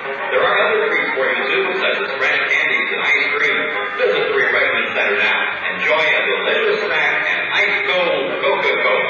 There are other treats for you too, such as fresh candies and ice cream. Visit the refreshment center now. Enjoy a delicious snack and ice cold Coca-Cola.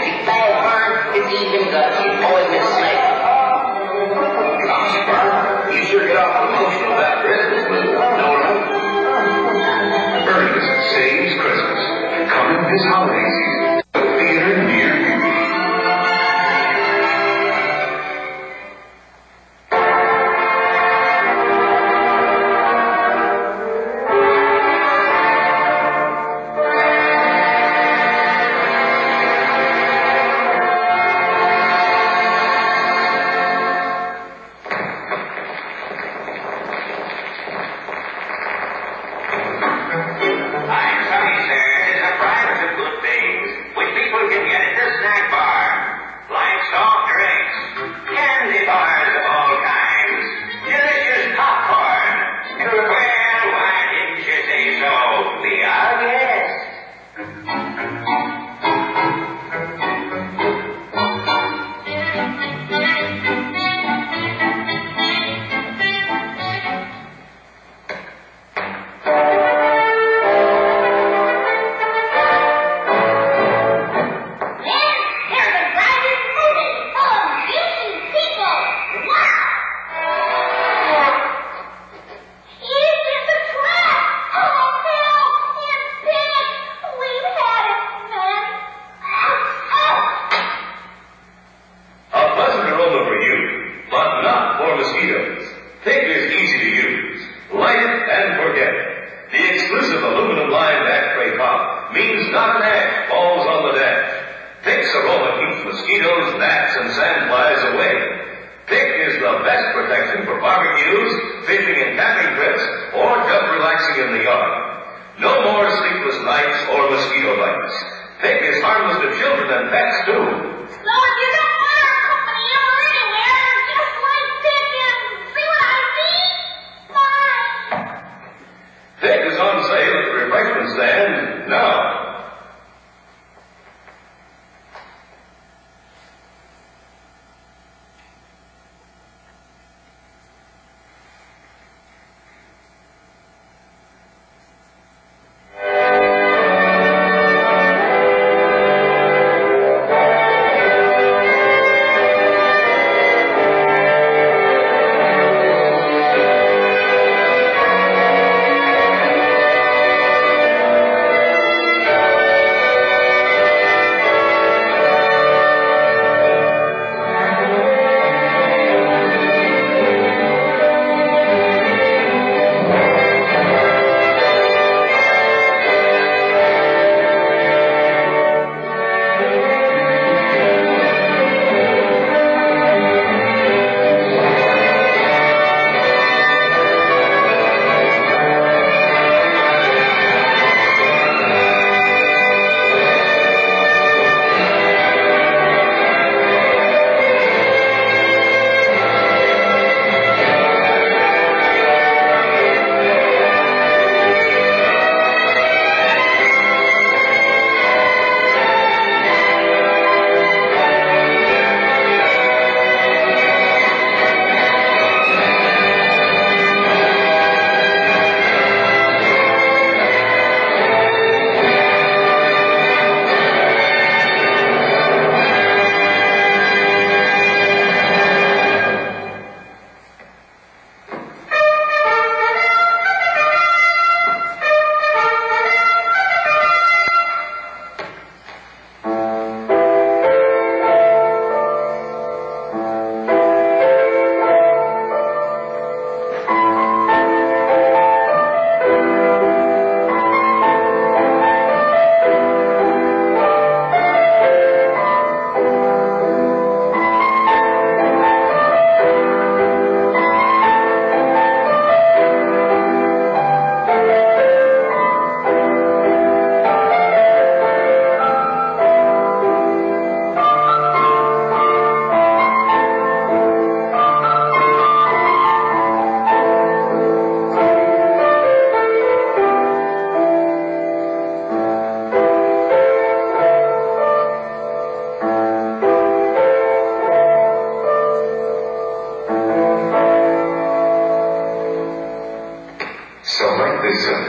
big ball burn, it's even good. Always been snake. Gosh, Bart, you sure get off emotional about Christmas, but no, no. Ernest Saves Christmas. Coming this holiday season. A theater near you.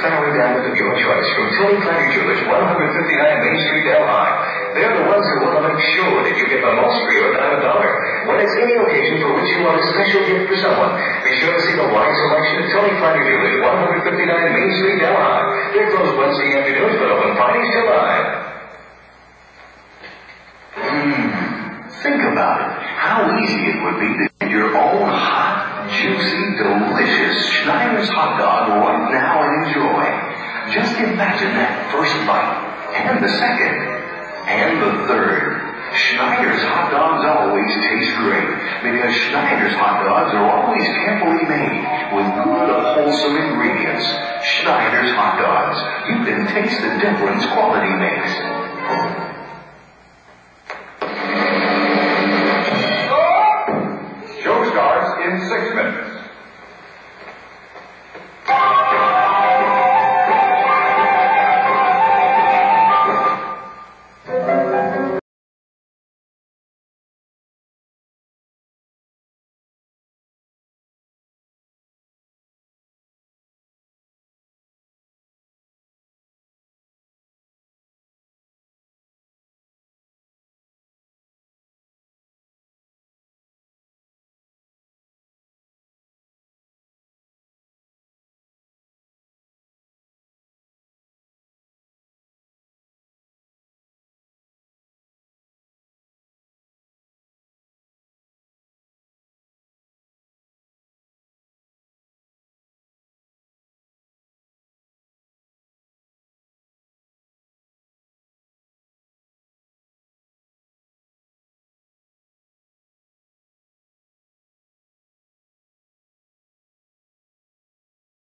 Tony Fletcher Jewelers, 159 Main Street, Delhi. They're the ones who will have a sure that you get the most for your $1. When it's any occasion for which you want a special gift for someone, be sure to see the wide selection at Tony Friday Dealers, 159 Main Street, Delhi. They're closed Wednesday afternoons, but open Fridays till 9. Think about it. How easy it would be to get your own hot, juicy, delicious Schneider's hot dog right now and enjoy. Just imagine that first bite, and the second, and the third. Schneider's hot dogs always taste great, because Schneider's hot dogs are always carefully made with good, wholesome ingredients. Schneider's hot dogs. You can taste the difference quality makes.